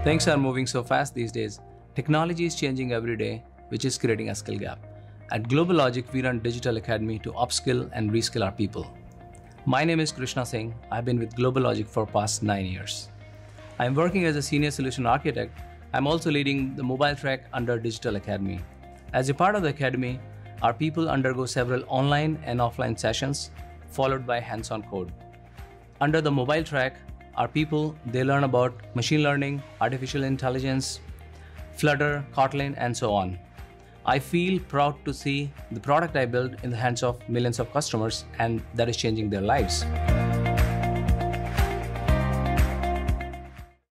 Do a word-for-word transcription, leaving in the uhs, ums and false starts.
Things are moving so fast these days. Technology is changing every day, which is creating a skill gap. At GlobalLogic, we run Digital Academy to upskill and reskill our people. My name is Krishna Singh. I've been with GlobalLogic for past nine years. I'm working as a senior solution architect. I'm also leading the mobile track under Digital Academy. As a part of the academy, our people undergo several online and offline sessions, followed by hands-on code. Under the mobile track, our people, they learn about machine learning, artificial intelligence, Flutter, Kotlin, and so on. I feel proud to see the product I built in the hands of millions of customers, and that is changing their lives.